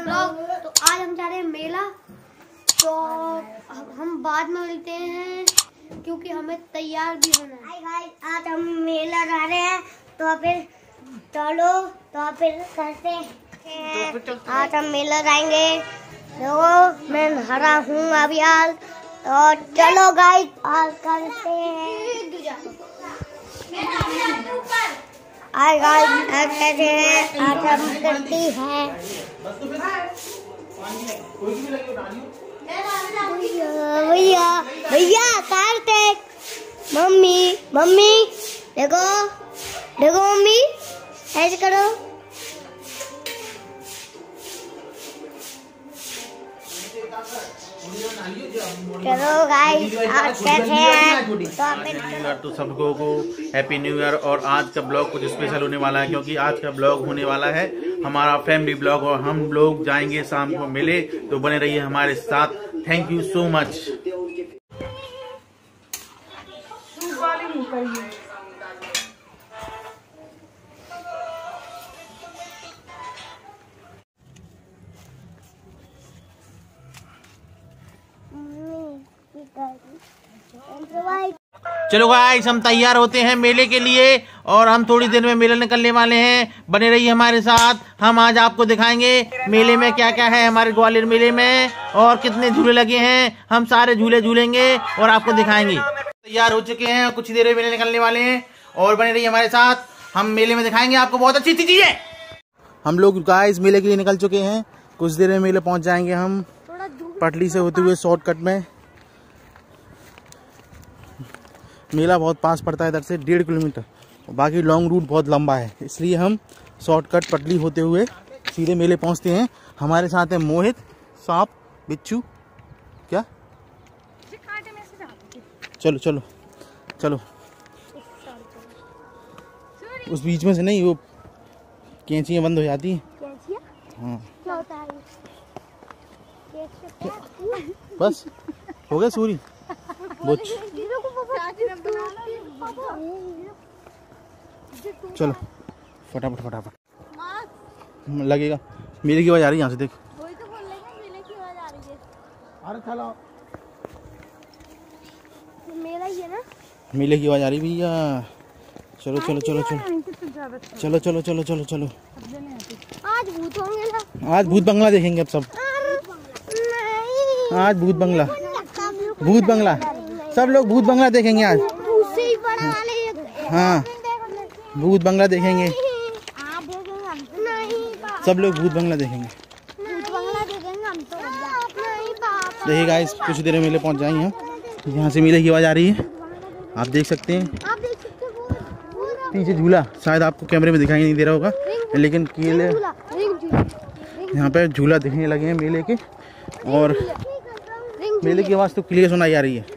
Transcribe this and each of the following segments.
Blog. तो आज हम जा रहे हैं मेला, तो हम बाद में मिलते हैं क्योंकि हमें तैयार भी होना है। आज हम मेला जा रहे हैं, तो फिर चलो तो फिर करते हैं। आज हम मेला जाएंगे। देखो मैं हरा हूँ अभी आज, तो चलो गाइस आज करते हैं। आज कैसे हैं, आज हम करती हैं। भैया भैया कार्तिक, मम्मी मम्मी देखो देखो मम्मी ऐसे करो। चलो गाइस आज कैसे हैं। तो सब लोगों को हैप्पी न्यू ईयर। और आज का ब्लॉग कुछ स्पेशल होने वाला है क्योंकि आज का ब्लॉग होने वाला है हमारा फैमिली ब्लॉग और हम लोग जाएंगे शाम को मिले, तो बने रहिए हमारे साथ। Thank you so much. चलो गाइस हम तैयार होते हैं मेले के लिए और हम थोड़ी देर में मेले निकलने वाले हैं। बने रहिए हमारे साथ, हम आज आपको दिखाएंगे मेले में क्या क्या है हमारे ग्वालियर मेले में और कितने झूले लगे हैं। हम सारे झूले झूलेंगे और आपको दिखाएंगे। तैयार हो चुके हैं, कुछ देर में मेले निकलने वाले हैं और बने रहिए हमारे साथ। हम मेले में दिखाएंगे आपको बहुत अच्छी अच्छी चीजें। हम लोग गाइस मेले के लिए निकल चुके हैं, कुछ देर में मेले पहुंच जाएंगे हम पटली से होते हुए शॉर्टकट में। मेला बहुत पास पड़ता है इधर से 1.5 किलोमीटर, बाकी लॉन्ग रूट बहुत लंबा है, इसलिए हम शॉर्टकट पटली होते हुए सीधे मेले पहुंचते हैं। हमारे साथ है मोहित, सांप, बिच्छू। क्या चलो चलो चलो, उस बीच में से नहीं, वो कैंचियाँ बंद हो जाती हैं। हाँ बस हो गया सूरी बुच। चलो फटाफट फटाफट लगेगा। मेले की आवाज आ रही है यहाँ से, देख। वही तो बोल रहे हैं, मेले की आवाज आ रही है। अरे चलो मेला ही है ना, मेले की आवाज आ रही भैया। चलो चलो चलो चलो चलो चलो चलो चलो चलो। आज भूत होंगे ना, आज भूत बंगला देखेंगे अब सब। आज भूत बंगला, भूत बंगला, सब लोग भूत बंगला देखेंगे आज। हाँ भूत बंगला देखेंगे, सब लोग भूत बंगला देखेंगे। देखिए गाइस कुछ देर में मेले पहुंच जाएंगे हम। यहाँ से मेले की आवाज आ रही है, आप देख सकते हैं। पीछे झूला शायद आपको कैमरे में दिखाई नहीं दे रहा होगा, लेकिन केले यहाँ पे झूला दिखने लगे हैं मेले के, और मेले की आवाज तो क्लियर सुनाई आ रही है।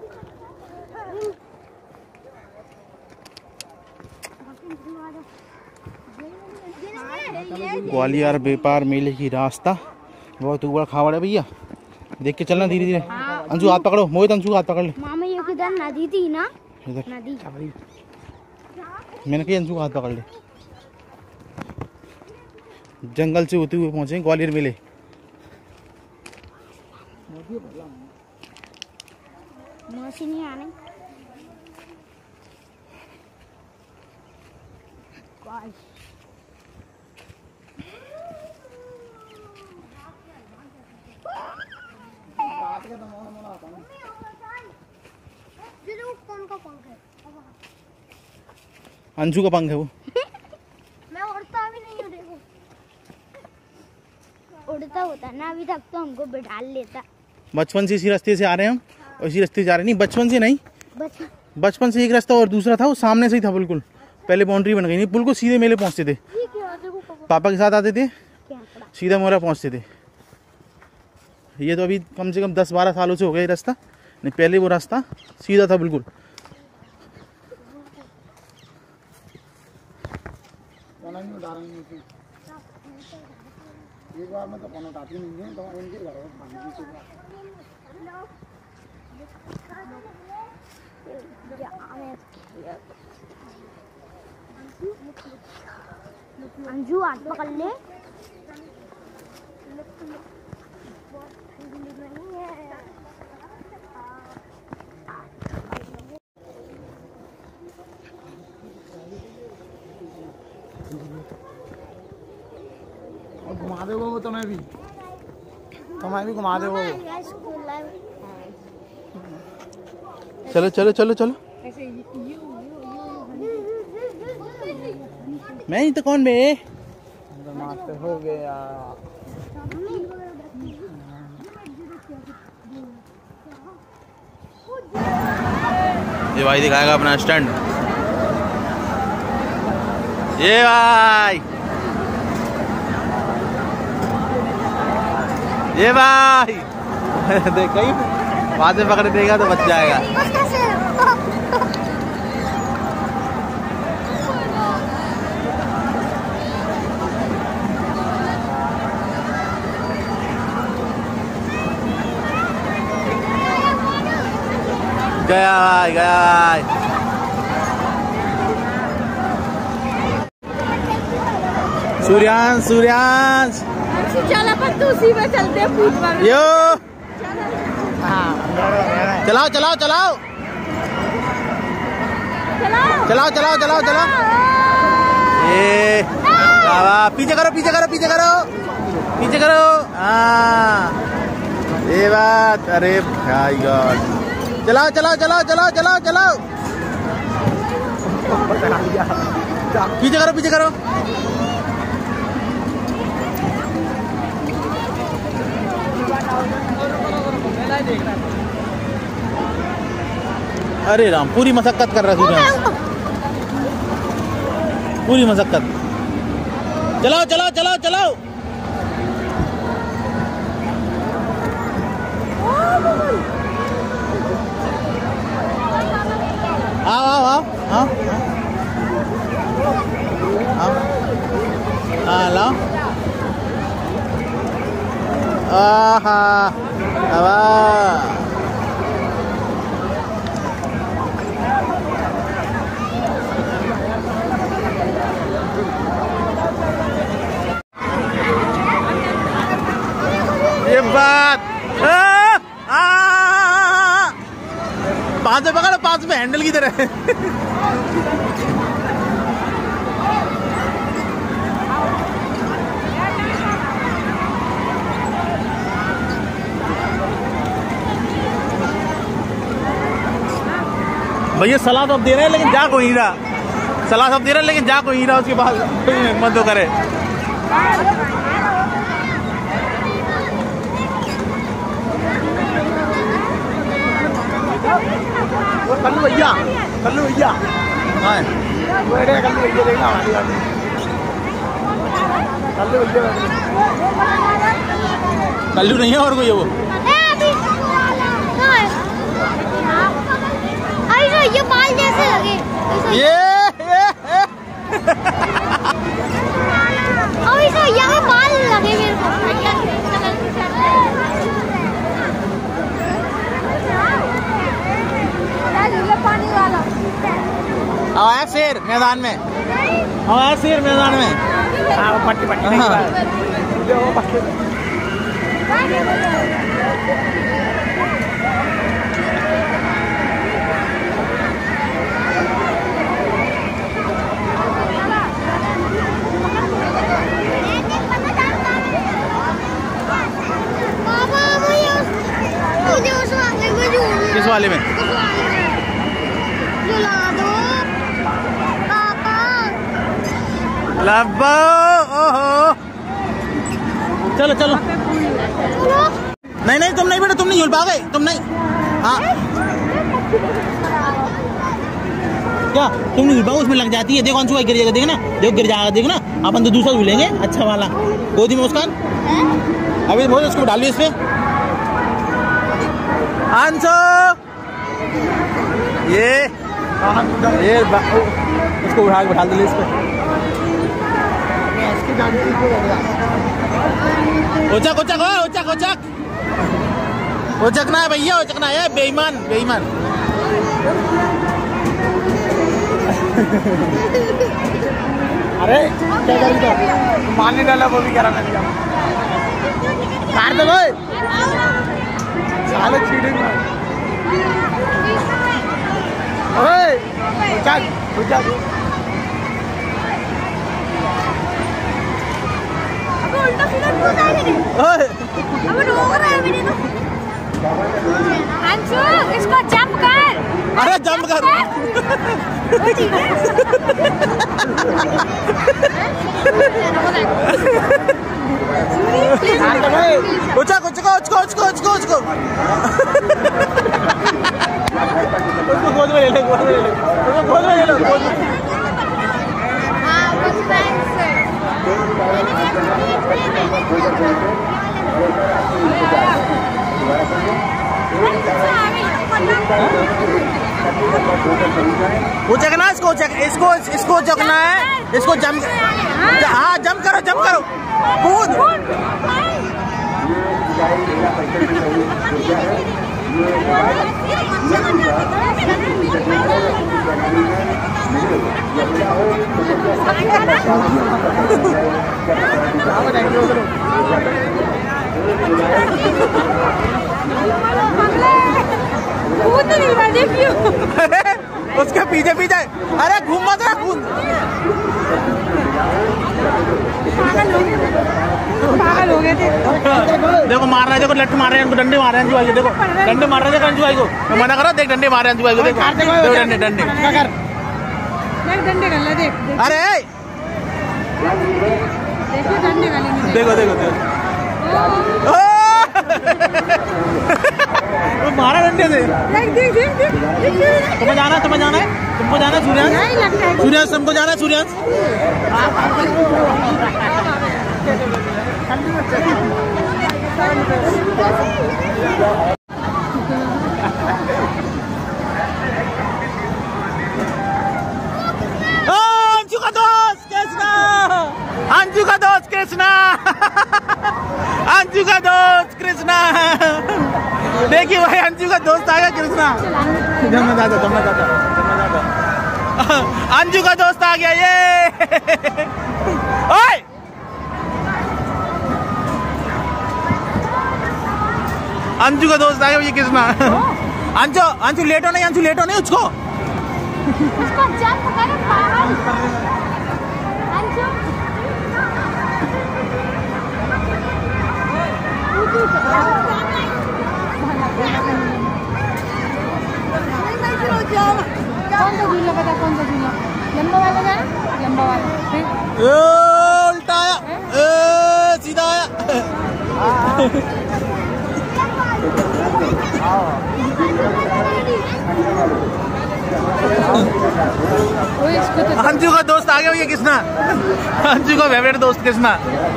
ग्वालियर व्यापार मेले की रास्ता बहुत ऊबड़ खाबड़ है भैया, देख के चलना धीरे धीरे। अंशु हाथ पकड़ो, मोहित अंशु हाथ पकड़ ले। मामा ये किधर नदी थी ना, इधर नदी। मैंने कहा अंशु हाथ पकड़ ले। जंगल से होते हुए पहुंचे ग्वालियर मेले। मौसी नहीं आने। कौन का पंख है? अंशु का पंख है वो। मैं उड़ता भी नहीं हूँ, देखो उड़ता होता ना अभी तक तो हमको बिठा लेता। बचपन से इसी रास्ते से आ रहे हैं हम, और इसी रास्ते से जा रहे। नहीं बचपन से नहीं, बचपन से एक रास्ता और दूसरा था, वो सामने से ही था बिल्कुल। पहले बाउंड्री बन गई, नहीं बिल्कुल सीधे मेले पहुंचते थे। पापा के साथ आते थे, सीधा मोरा पहुंचते थे। ये तो अभी कम से कम 10-12 सालों से हो गया रास्ता, नहीं पहले वो रास्ता सीधा था बिल्कुल। एक बार में तो कौन उठाती नहीं है, तो इनके घर अंजू हाथ पकड़ ले। घुमा दे वो तुम्हें भी घुमा दे वो। चलो चलो चलो चलो। मैं ही तो कौन बे? हो गया। ये भाई दिखाएगा अपना स्टंट। ये भाई, ये भाई देख कहीं बाद में पकड़ देगा तो बच जाएगा। गया भाई, गया भाई। सूर्यांश, सूर्यांश चल अपन तो उसी में चलते हैं फूट पर। यो चलाओ चलाओ चलाओ चलाओ चलाओ चलाओ चलाओ। ये पीछे करो पीछे करो पीछे करो पीछे करो। हाँ ये बात। अरे भाई गॉड, चलाओ चलाओ चलाओ चलाओ चलाओ चलाओ। पीछे करो पीछे करो। अरे राम, पूरी मशक्कत कर रहा है, पूरी मशक्कत। चलाओ चलाओ चलाओ चलाओ। आओ आओ आओ आओ आओ लाओ। आहा हवा। ये बात पांच में पकड़ो, पांच में हैंडल की तरह। भैया सलाह तो अब दे रहे हैं लेकिन जा कोई नहीं रहा। सलाह सब दे रहे हैं लेकिन जा कोई नहीं रहा। उसके बाद मत तो करे। कल्लू भैया, कल्लू भैया, हाँ कल्लू भैया देखना हमारी बात। कल्लू भैया, कल्लू नहीं है और कोई है वो। ये बाल जैसे लगे ये यहाँ बाल लगे मेरे को। पानी वाला आया शेर मैदान में, आया शेर मैदान में। हाँ पट्टी पट्टी किस वाले में? लब्बो, ओहो। चलो चलो। नहीं नहीं तुम नहीं बेटा, तुम नहीं झूल पाओगे, तुम नहीं। हाँ क्या तुम नहीं झूल पाओगे? उसमें लग जाती है। देखो अंशु भाई गिर जाएगा, देखना देखो गिर जाएगा, देखना। अपन तो दूसरा झूलेंगे अच्छा वाला। गोदी में मुस्कान अभी बहुत, उसको डालिए इस पे। अंशु ये उसको उठा के बैठा दे इस पे। उचक उचक हो, उचक उचक उचकना है भैया, उचकना है। बेईमान बेईमान। अरे क्या करी तो मारने डाला वो भी करा मैं। मार दो भाई, साले चीटिंग। ओए उचक उचक। उल्टा सीधा कूद रहा है। ओए अब रोक रहा है मेरे तो। अंशु इसको जंप कर। अरे जंप कर। वो ठीक है। उचको उचको उचको उचको उचको उचको उसको गोद में ले ले, गोद में ले ले, उसको गोद में ले लो, गोद में। हाँ बस थैंक्स। उचकना इसको, इसको इसको उचकना है, इसको जंप। हाँ जंप करो, जंप करो, कूद। कूद नहीं रहा, देखियो। उसके पीछे पीछे, अरे घूम मत रहा, कूद। पागल हो गए थे। देखो मार रहा है, देखो लठ मार रहे हैं, उनको डंडे मार रहे हैं अंजू भाई को, देखो डंडे मार रहे हैं अंजू भाई को। मैं मना करो, देख डंडे मार रहे हैं अंजू भाई को, देखो डंडे डंडे। देख डंडे कर ले, देख अरे देखो डंडे कर ले। देखो देखो देखो, वो मारा डंडे से। देख देख देख देख। तुम्हें जाना है, तुमको जाना है सूर्यांश, नहीं लगता है। सूर्यांश तुमको जाना है सूर्यांश। अंशु का दोस्त कृष्णा, अंशु का दोस्त कृष्णा, अंशु का दोस्त कृष्णा। देखिए भाई अंशु का दोस्त आ गया कृष्णा। जमना दादा, जमना दादा, जमना दादा। अंशु का दोस्त आ गया ये। ओए अंशु का दोस्त आ गया ये कृष्णा। अंशु अंशु लेटो नहीं, अंशु लेटो नहीं, उसको जंप कर पागल। अंशु कौन सा झूला पता, कौन सा झूला? लंबा वाला जाना, लंबा वाला। फिर उल्टा आया, सीधा आया। अंशु का दोस्त आ गया ये कृष्णा, अंशु का फेवरेट दोस्त कृष्णा।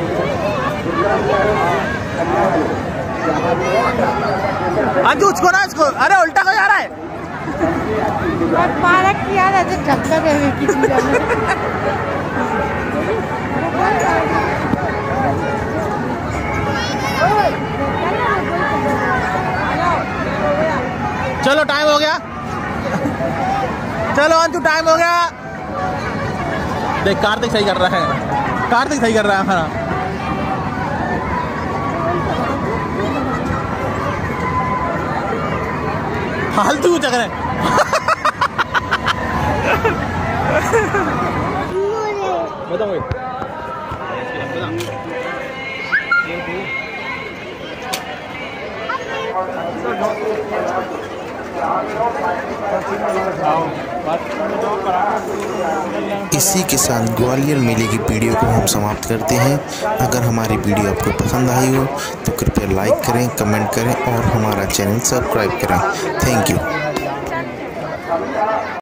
अंशु उसको ना, इसको अरे उल्टा को जा रहा है। और पार्क की याद ऐसे ढक्का देने की चीज है। चलो टाइम हो गया, चलो अंशु टाइम हो गया। देख कार्तिक सही कर रहा है, कार्तिक सही कर रहा है हमारा। फालतू चक रहे। बताओ इसी के साथ ग्वालियर मेले की वीडियो को हम समाप्त करते हैं। अगर हमारी वीडियो आपको पसंद आई हो तो कृपया लाइक करें, कमेंट करें और हमारा चैनल सब्सक्राइब करें। Thank you.